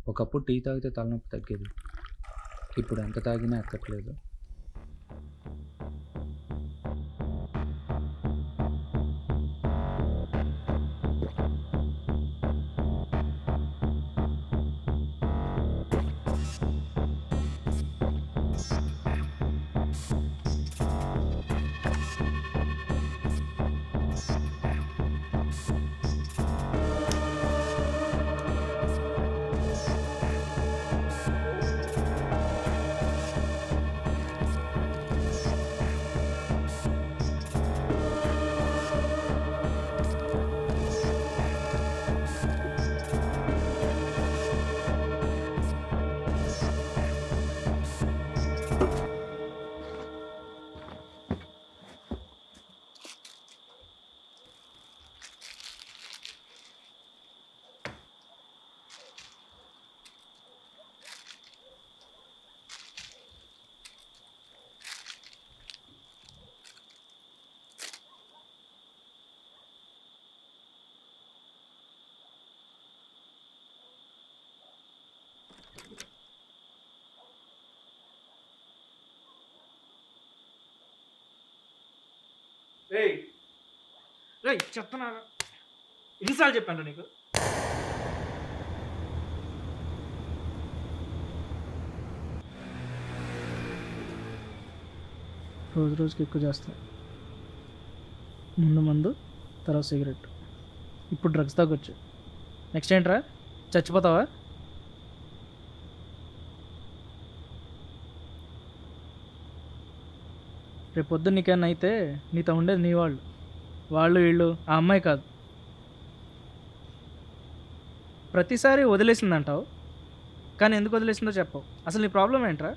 ఒకప్పుడు టీ తాగితే తలనొప్పి తగ్గేది, ఇప్పుడు ఎంత తాగినా ఎక్కట్లేదు. చెప్తున్నా ఎన్నిసార్లు చెప్పాను నీకు? రోజు రోజుకి ఎక్కువ చేస్తాను. ముందు మందు, తర్వాత సిగరెట్, ఇప్పుడు డ్రగ్స్ తాగొచ్చు. నెక్స్ట్ ఏంట్రా, చచ్చిపోతావా? రేపు పొద్దున్న నీకేమన్నా అయితే నీతో ఉండేది నీ వాళ్ళు వీళ్ళు, ఆ అమ్మాయి కాదు. ప్రతిసారి వదిలేసిందంటావు, కానీ ఎందుకు వదిలేసిందో చెప్పవు. అసలు నీ ప్రాబ్లం ఏంట్రా?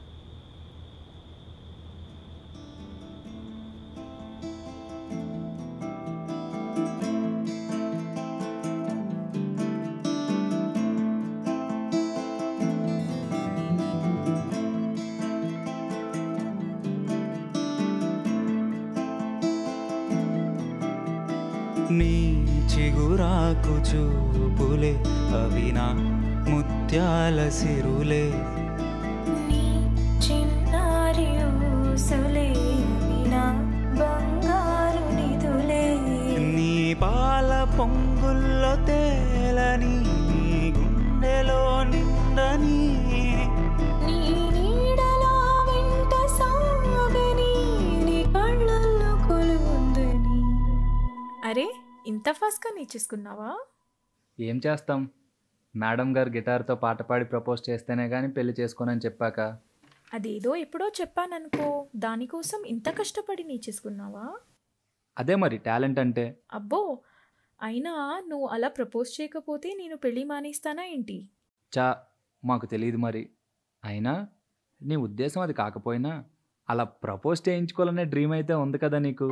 నీ చిగురాకు చూపులే అవినా ముత్యాల సిరులే, నీ చిన్నారి ఊసులే వినా బంగారు నిధులే, నీ పాల పొంగుల్లో తేలని గుండెలో నిండని, నీ నీడలా వెంట సాగని నీ కళ్ళల్లో కొలువుందని. అరే, ఇంత ఫాస్ట్గా నేర్చేసుకున్నావా? ఏం చేస్తాం, మేడం గారు గిటార్తో పాట పాడి ప్రపోజ్ చేస్తేనే కానీ పెళ్లి చేసుకోనని చెప్పాక. అదేదో ఎప్పుడో చెప్పాననుకో, దానికోసం ఇంత కష్టపడి నేర్చేసుకున్నావా? అదే మరి టాలెంట్ అంటే. అబ్బో, అయినా నువ్వు అలా ప్రపోజ్ చేయకపోతే నేను పెళ్ళి మానేస్తానా ఏంటి? మాకు తెలియదు మరి. అయినా నీ ఉద్దేశం అది కాకపోయినా అలా ప్రపోజ్ చేయించుకోవాలనే డ్రీమ్ అయితే ఉంది కదా నీకు.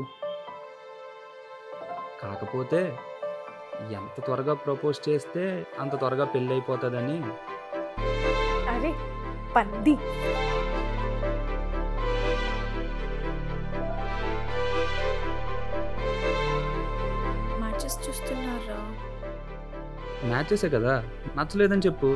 కాకపోతే ఎంత త్వరగా ప్రపోజ్ చేస్తే అంత త్వరగా పెళ్ళి అయిపోతుందని. అరే పంది, మ్యాచెస్ చూస్తున్నారా? మ్యాచెసే కదా, నచ్చలేదని చెప్పు.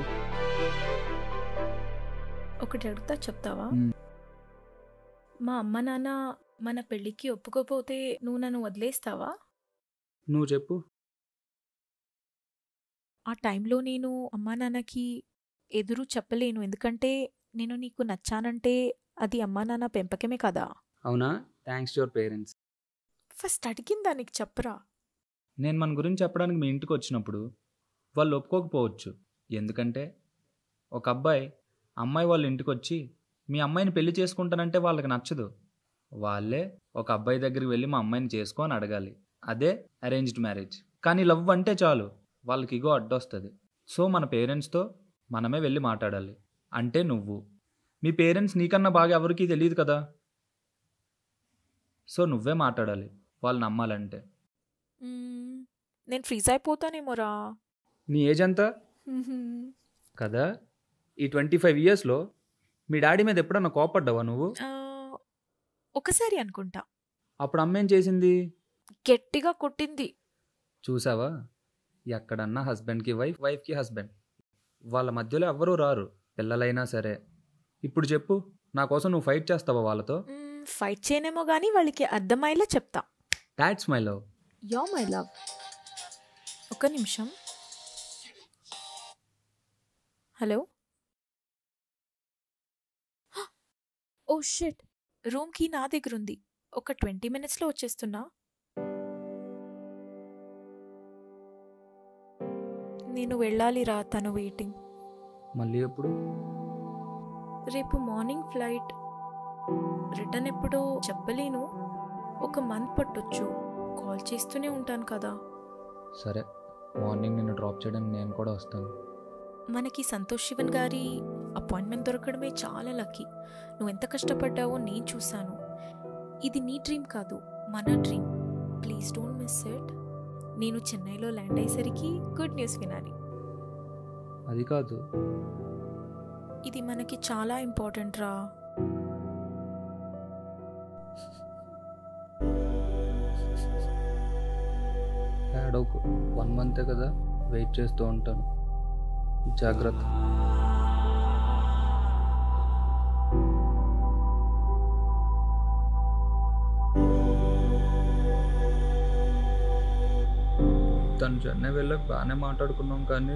ఒకటి అడుగుతా, చెప్తావా? మా అమ్మ నాన్న మన పెళ్ళికి ఒప్పుకోపోతే నువ్వు నన్ను వదిలేస్తావా? నువ్వు చెప్పు. ఆ టైంలో నేను అమ్మా నాన్నకి ఎదురు చెప్పలేను, ఎందుకంటే నేను నీకు నచ్చానంటే అది అమ్మా నాన్న పెంపకమే కదా. అవునా? Thanks to your parents. First అడిగిన దానికి చెప్పరా. నేను మన గురించి చెప్పడానికి మీ ఇంటికి వచ్చినప్పుడు వాళ్ళు ఒప్పుకోకపోవచ్చు. ఎందుకంటే ఒక అమ్మాయి వాళ్ళ ఇంటికి వచ్చి మీ అమ్మాయిని పెళ్లి చేసుకుంటానంటే వాళ్ళకి నచ్చదు. వాళ్ళే ఒక అబ్బాయి దగ్గరికి వెళ్ళి మా అమ్మాయిని చేసుకో అని అడగాలి. అదే అరేంజ్డ్ మ్యారేజ్. కానీ లవ్ అంటే చాలు వాళ్ళకి ఇగో అడ్డొస్తుంది. సో మన పేరెంట్స్తో మనమే వెళ్ళి మాట్లాడాలి. అంటే నువ్వు, మీ పేరెంట్స్ నీకన్నా బాగా ఎవరికీ తెలియదు కదా. సో నువ్వే మాట్లాడాలి వాళ్ళు నమ్మాలంటే. నేను ఫ్రీజ్ అయిపోతానేమోరా. నీ ఏజ్ ఎంత కదా? ఈ 25 ఇయర్స్లో మీ డాడీ మీద ఎప్పుడన్నా కోపడ్డావా నువ్వు? ఒకసారి అనుకుంటా. అప్పుడు అమ్మ ఏం చేసింది? గట్టిగా కొట్టింది. చూసావా, ఎక్కడన్నా హస్బెండ్కి వైఫ్, వైఫ్కి హస్బెండ్. వాళ్ళ మధ్యలో ఎవ్వరూ రారు, పిల్లలైనా సరే. ఇప్పుడు చెప్పు, నా కోసం నువ్వు ఫైట్ చేస్తావా వాళ్ళతో? ఫైట్ చేయనేమో కానీ వాళ్ళకి అర్థమయ్యేలా చెప్తా. That's my love. Yo my love. ఒక నిమిషం. Hello. Oh shit, room key నా దగ్గర ఉంది. ఒక 20 minutesలో వచ్చేస్తున్నా. నేను వెళ్ళాలిరా, తను వెయిటింగ్. మళ్ళీ ఎప్పుడు? రేపు మార్నింగ్ ఫ్లైట్. రిటర్న్ ఎప్పుడో చెప్పలేను. 1 month పట్టొచ్చు. కాల్ చేస్తూనే ఉంటాను కదా. సరే, మార్నింగ్ నిన్ను డ్రాప్ చేయడానికి నేను కూడా వస్తాను. మనకి సంతోష్ శివన్ గారి అపాయింట్మెంట్ దొరకడమే చాలా లక్కీ. నువ్వు ఎంత కష్టపడ్డావో నేను చూశాను. ఇది నీ డ్రీమ్ కాదు, మన dream. Please don't miss it. నేను చెన్నైలో ల్యాండ్ అయ్యేసరికి గుడ్ న్యూస్ వినాలి. అది కాదు, ఇది మనకి చాలా ఇంపార్టెంట్ రా. ఏడోకు, 1 month కదా, వెయిట్ చేస్తూ ఉంటాను. జాగ్రత్త. తను చెన్నై వెళ్ళక బాగానే మాట్లాడుకున్నాం, కానీ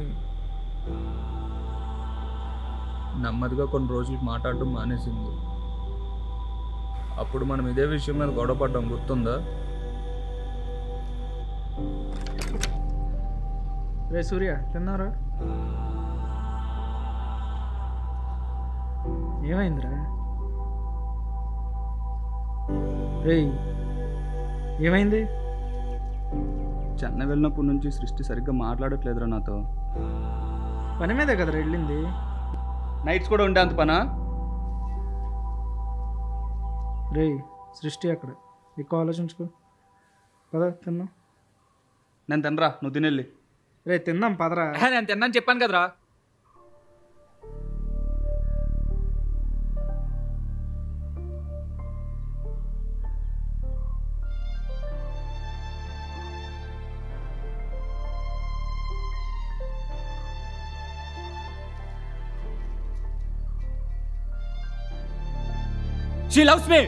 నెమ్మదిగా కొన్ని రోజులకి మాట్లాడటం మానేసింది. అప్పుడు మనం ఇదే విషయం మీద గొడవ పడ్డాం, గుర్తుందా? రే సూర్య, తిన్నారా? ఏమైందిరా? రే ఏమైంది? చెన్నై వెళ్ళినప్పటి నుంచి సృష్టి సరిగ్గా మాట్లాడట్లేదురా నాతో. పని మీదే కదరా వెళ్ళింది. నైట్స్ కూడా ఉండే అంత పనా? రే సృష్టి అక్కడ, ఎక్కువ ఆలోచించుకో. పద తిన్నాం. నేను తినరా, నువ్వు తినెళ్ళి. రే తిందాం పదరా. నేను తిన్నాను చెప్పాను కదరా. She loves me.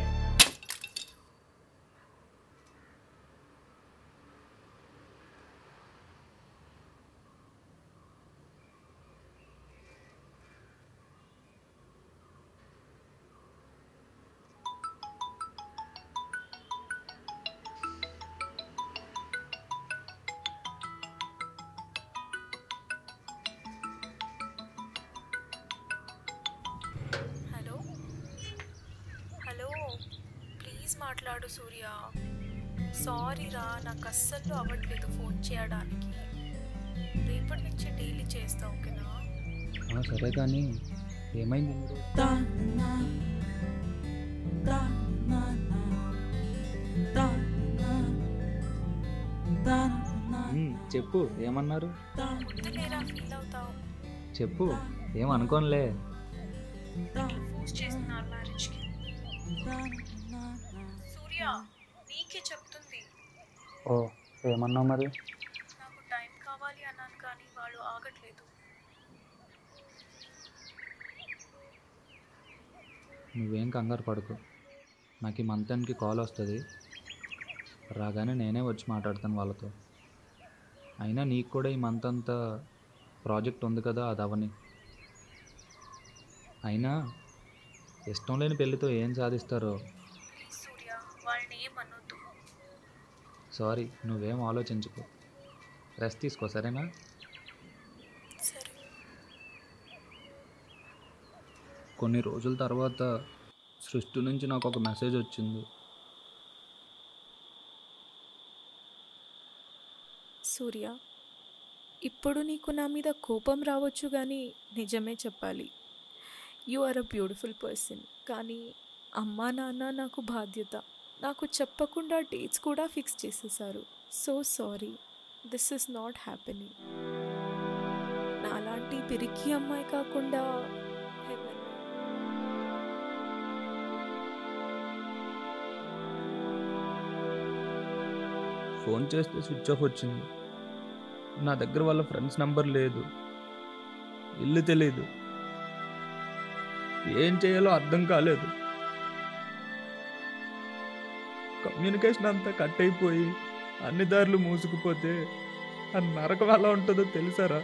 Hello hello, please మాట్లాడు సూర్య. సారీ రా, నాకు అస్సలు అవ్వట్లేదు ఫోన్ చేయడానికి. రేపటి నుంచి డైలీ చేస్తా, ఓకేనా? సరే, కానీ ఏమైంది? చెప్పు, ఏమన్నారు? వద్దులేరా, ఫీల్ అవుతావు. చెప్పు, ఏమనుకోనులే. ఫోర్స్ చేస్తున్నారు మ్యారేజ్కి. సూర్య, నీకే చెప్తుంది. ఓ, ఏమన్నావు మరి? నాకు టైం కావాలి అన్నాను, కానీ వాళ్ళు ఆగట్లేదు. నువ్వేం కంగారు పడుకో. నాకు ఈ మంత్ ఎండ్కి కాల్ వస్తుంది. రాగానే నేనే వచ్చి మాట్లాడతాను వాళ్ళతో. అయినా నీకు కూడా ఈ మంత్ అంతా ప్రాజెక్ట్ ఉంది కదా, అది అవని. అయినా ఇష్టం లేని పెళ్ళితో ఏం సాధిస్తారో. సూర్య, వాళ్ళని ఏమనొద్దు. సారీ, నువ్వేం ఆలోచించుకో. రెస్ట్ తీసుకో, సరేనా? సరే. కొన్ని రోజుల తర్వాత సృష్టి నుంచి నాకు ఒక మెసేజ్ వచ్చింది. సూర్య, ఇప్పుడు నీకు నా మీద కోపం రావచ్చు, కానీ నిజమే చెప్పాలి. You are a beautiful person. కానీ అమ్మా నాన్న నాకు బాధ్యత. నాకు చెప్పకుండా డేట్స్ కూడా ఫిక్స్ చేసేసారు. So sorry, this is not happening. నాలాంటి పిరికి అమ్మాయి కాకుండా heaven. ఫోన్ చేస్తే స్విచ్ ఆఫ్ వచ్చింది. నా దగ్గర వాళ్ళ ఫ్రెండ్స్ నెంబర్ లేదు. ఇల్లు తెలియదు, ఏం చేయాలో అర్థం కాలేదు. కమ్యూనికేషన్ అంతా కట్ అయిపోయి అన్ని దారులు మూసుకుపోతే ఆ నరకం ఎలా ఉంటుందో తెలుసారా?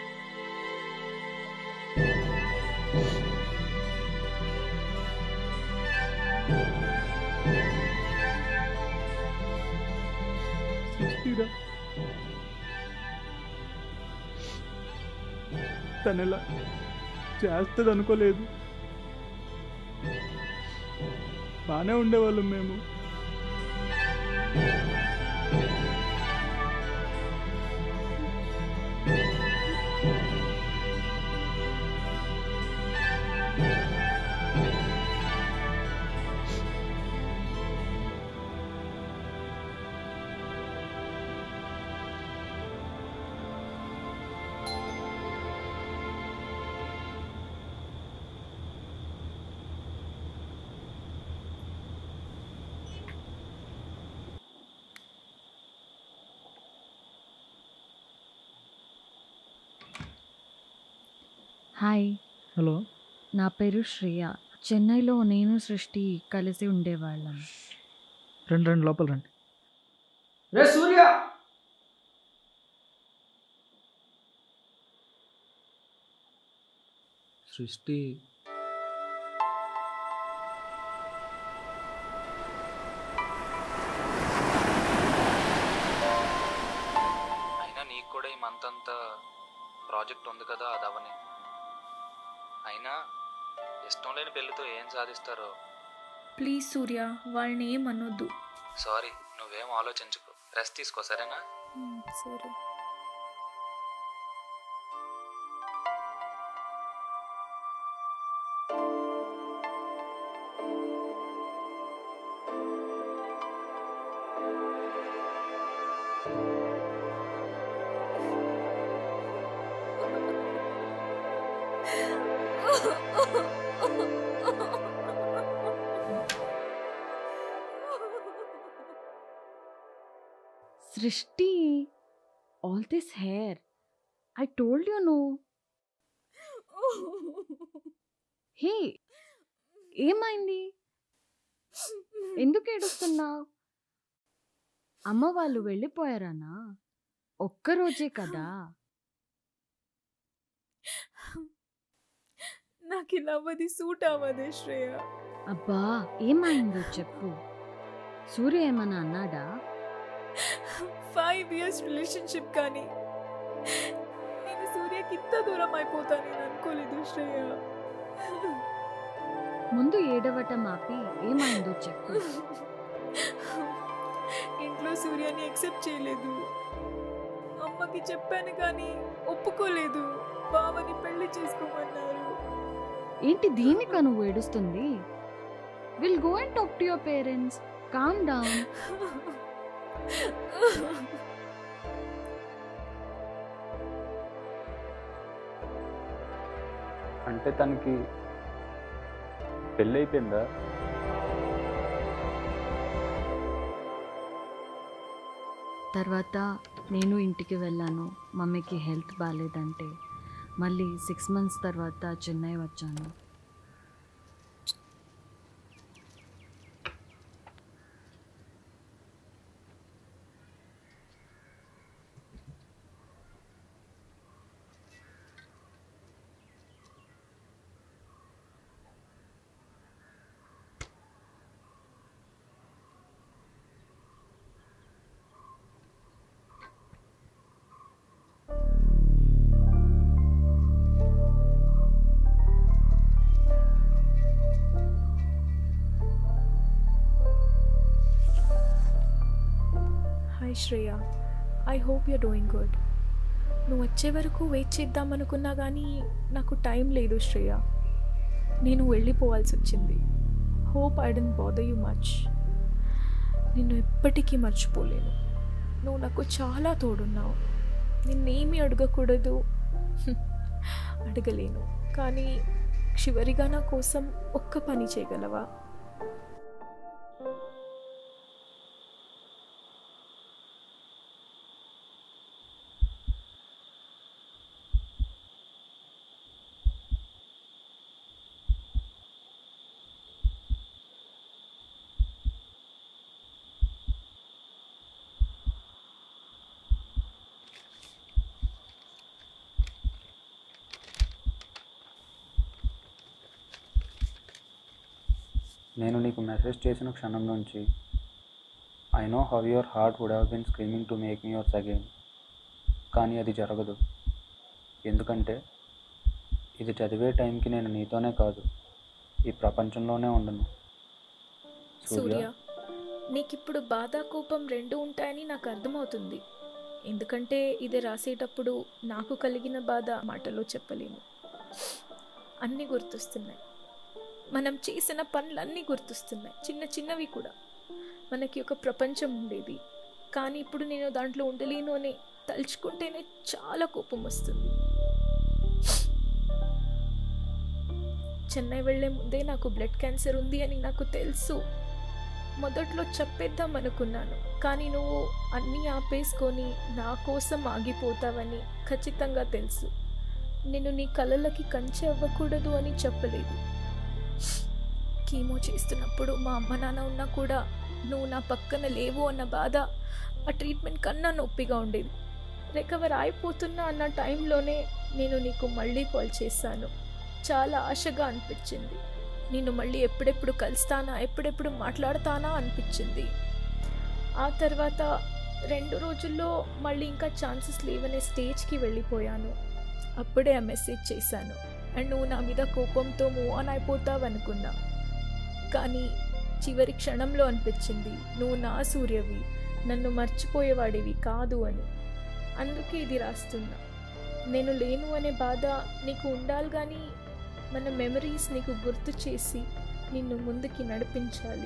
తనెలా చేస్తుంది అనుకోలేదు. బాగానే ఉండేవాళ్ళం మేము. Hi, hello. నా పేరు శ్రేయ. చెన్నైలో నేను సృష్టి కలిసి ఉండేవాళ్ళం. రండి లోపల రండి. రే సూర్య, సృష్టి అయినా నీకు కూడా ఈ మంత్ అంతా ప్రాజెక్ట్ ఉంది కదా, అది అవని. అయినా ఇష్టం లేని పెళ్ళితో ఏం సాధిస్తారో. ప్లీజ్ సూర్య, వాళ్ళని ఏం అనొద్దు. సారీ, నువ్వేం ఆలోచించుకో, రెస్ట్ తీసుకో, సరేనా? సరే. Srishti, all this hair, I told you no. Hey, ఏమైంది? ఎందుకు ఏడుస్తున్నావు? అమ్మ వాళ్ళు వెళ్ళిపోయారానా? ఒక్కరోజే కదా. నాకు ఇలా అవ్వది సూట్ అవ్వదే శ్రేయ. అబ్బా, ఏమైందో చెప్పు. సూర్య ఏమన్నా అన్నాడా? 5 years రిలేషన్షిప్ కానీ నేను సూర్యకి ఇంత దూరం అయిపోతానని అనుకోలేదు శ్రేయ. ముందు ఏడవటం ఆపి ఏమైందో చెప్పు. ఇంట్లో సూర్యని యాక్సెప్ట్ చేయలేదు. అమ్మకి చెప్పాను కానీ ఒప్పుకోలేదు. బావని పెళ్లి చేసుకోమన్నారు. ఏంటి దీనికా నువ్వు ఏడుస్తుంది? Will go and talk to your parents. Calm down. అంటే తనకి పెళ్ళైపోయిందా? తర్వాత నేను ఇంటికి వెళ్ళాను. మమ్మీకి హెల్త్ బాగాలేదంటే మళ్ళీ 6 months తర్వాత చెన్నై వచ్చాను. Hi Shreya, I hope you're doing good. నువ్వు వచ్చే వరకు వెయిట్ చేద్దామనుకున్నా కానీ నాకు టైం లేదు శ్రేయ. నేను వెళ్ళిపోవాల్సి వచ్చింది. Hope I don't bother you much. నిన్ను ఎప్పటికీ మర్చిపోలేను. నువ్వు నాకు చాలా తోడున్నావు. నిన్నేమీ అడగకూడదు, అడగలేను. కానీ చివరిగా నా కోసం ఒక్క పని చేయగలవా? నేను నీకు మెసేజ్ చేసిన క్షణం నుంచి I know how your heart would have been screaming to make me yours again. కానీ అది జరగదు. ఎందుకంటే ఇది చదివే టైంకి నేను నీతోనే కాదు, ఈ ప్రపంచంలోనే ఉండను. సూర్య, నీకిప్పుడు బాధ కోపం రెండు ఉంటాయని నాకు అర్థమవుతుంది. ఎందుకంటే ఇది రాసేటప్పుడు నాకు కలిగిన బాధ మాటలో చెప్పలేను. అన్నీ గుర్తొస్తున్నాయి, మనం చేసిన పనులన్నీ గుర్తొస్తున్నాయి, చిన్న చిన్నవి కూడా. మనకి ఒక ప్రపంచం ఉండేది, కానీ ఇప్పుడు నేను దాంట్లో ఉండలేను అని తలుచుకుంటేనే చాలా కోపం వస్తుంది. చెన్నై వెళ్ళే ముందే నాకు బ్లడ్ క్యాన్సర్ ఉంది అని నాకు తెలుసు. మొదట్లో చెప్పేద్దాం అనుకున్నాను, కానీ నువ్వు అన్నీ ఆపేసుకొని నా కోసం ఆగిపోతావని ఖచ్చితంగా తెలుసు. నేను నీ కళ్ళకి కంచె అవ్వకూడదు అని చెప్పలేదు. కీమో చేస్తున్నప్పుడు మా అమ్మ నాన్న ఉన్నా కూడా నువ్వు నా పక్కన లేవు అన్న బాధ ఆ ట్రీట్మెంట్ కన్నా నొప్పిగా ఉండేది. రికవర్ అయిపోతున్నా అన్న టైంలోనే నేను నీకు మళ్ళీ కాల్ చేశాను. చాలా ఆశగా అనిపించింది. నేను మళ్ళీ ఎప్పుడెప్పుడు కలుస్తానా, ఎప్పుడెప్పుడు మాట్లాడతానా అనిపించింది. ఆ తర్వాత 2 రోజుల్లో మళ్ళీ ఇంకా ఛాన్సెస్ లేవనే స్టేజ్కి వెళ్ళిపోయాను. అప్పుడే ఆ మెసేజ్ చేశాను అండ్ నువ్వు నా మీద కోపంతో మూవ్ ఆన్ అయిపోతావు అనుకున్నా. కానీ చివరి క్షణంలో అనిపించింది నువ్వు నా సూర్యవి, నన్ను మర్చిపోయేవాడివి కాదు అని. అందుకే ఇది రాస్తున్నా. నేను లేను అనే బాధ నీకు ఉండాలి, కానీ మన మెమరీస్ నీకు గుర్తు చేసి నిన్ను ముందుకి నడిపించాలి.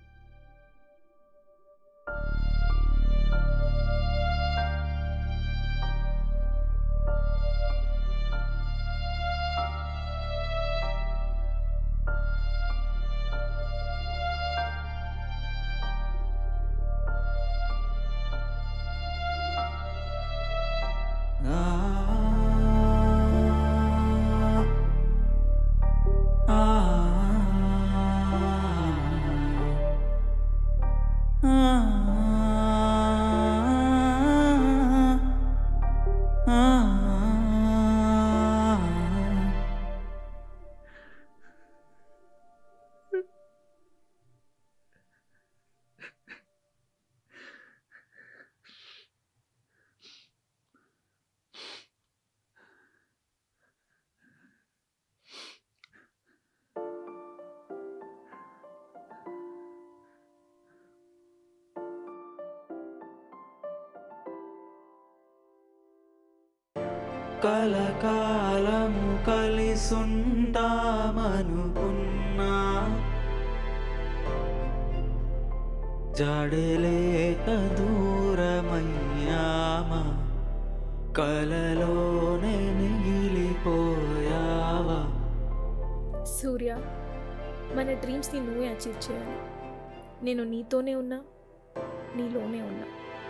కలకాలము కలిసుంటామనుకున్నా జడలేక దూరమయ్యామా, కలలోనే మిగిలిపోయావా. సూర్య, మన డ్రీమ్స్ని నువ్వే అచీవ్ చేయాలి. నేను నీతోనే ఉన్నా, నీలోనే ఉన్నా.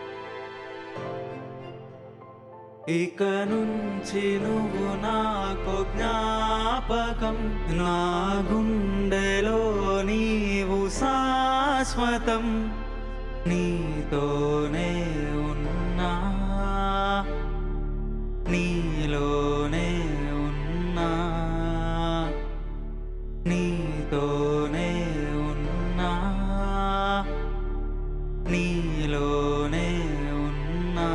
ఇక నుంచి నువ్వు నాకు జ్ఞాపకం, నా గుండెలో నీవు శాశ్వతం. నీతోనే ఉన్నా, నీలోనే ఉన్నా, నీతోనే ఉన్నా, నీలోనే ఉన్నా.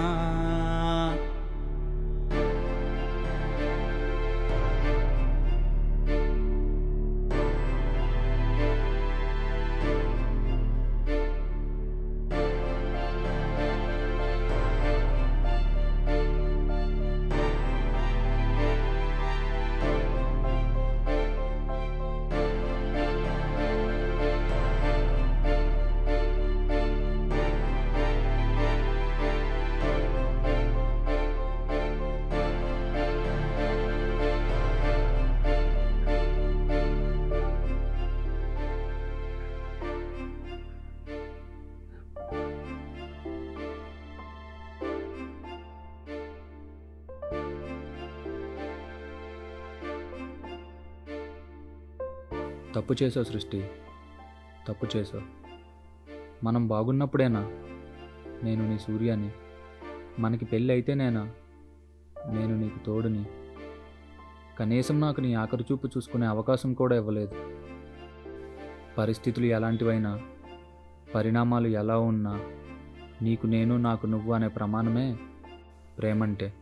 తప్పు చేసావు సృష్టి, తప్పు చేసావు. మనం బాగున్నప్పుడేనా నేను నీ సూర్యాని, మనకి పెళ్ళి అయితేనేనా నేను నీకు తోడుని. కనీసం నాకు నీ ఆఖరి చూపు చూసుకునే అవకాశం కూడా ఇవ్వలేదు. పరిస్థితులు ఎలాంటివైనా, పరిణామాలు ఎలా ఉన్నా, నీకు నేను నాకు నువ్వు అనే ప్రమాణమే ప్రేమంటే.